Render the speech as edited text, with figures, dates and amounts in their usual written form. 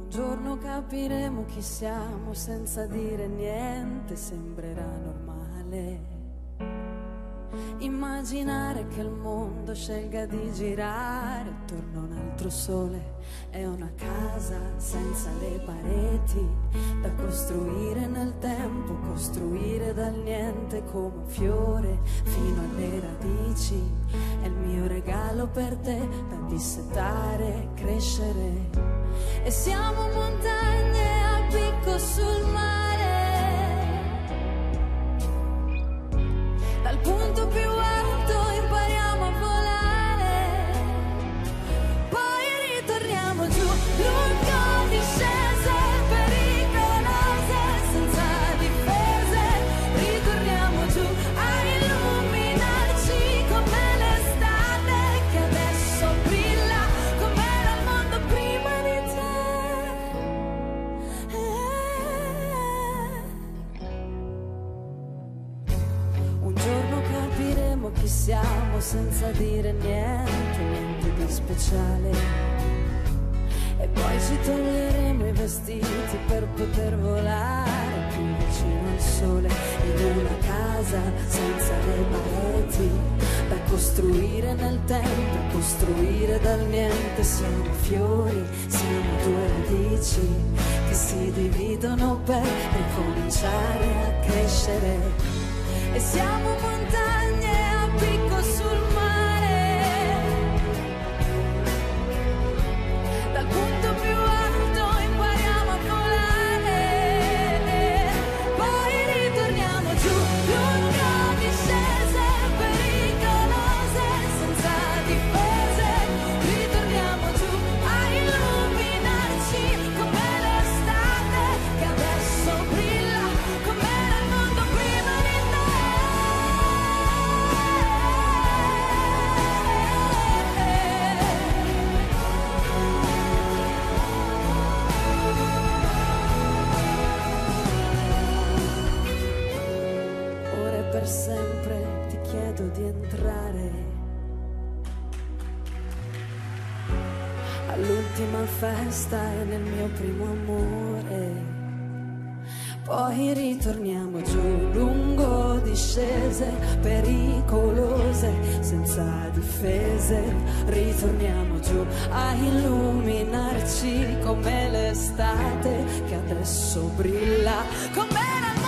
giorno capiremo chi siamo senza dire niente, sembrerà normale. Immaginare che il mondo scelga di girare attorno a un altro sole è una casa senza le pareti da costruire nel tempo, costruire dal niente come un fiore fino alle radici. È il mio regalo per te da dissetare, crescere. E siamo montagne a picco sul mare, dal punto più alto impariamo a volare, poi ritorniamo giù, lungo discese pericolose, senza difese, ritorniamo giù a illuminarci come l'estate che adesso brilla, com'era il mondo prima di te. Un giorno capiremo chi siamo senza dire niente, niente di speciale. E poi ci toglieremo i vestiti per poter volare più vicino al sole, in una casa senza le pareti da costruire nel tempo, costruire dal niente. Siamo fiori, siamo due radici che si dividono per ricominciare a crescere. E siamo montagne a picco sul mare, dal punto più alto impariamo a volare, poi ritorniamo giù, lungo discese pericolose, senza difese, ritorniamo giù a illuminarci come l'estate che adesso brilla, com'era il mondo prima di te. Ora e per sempre ti chiedo di entrare all'ultima festa e nel mio primo amore. Poi ritorniamo giù, lungo discese pericolose, senza difese, ritorniamo giù a illuminarci come l'estate che adesso brilla, com'era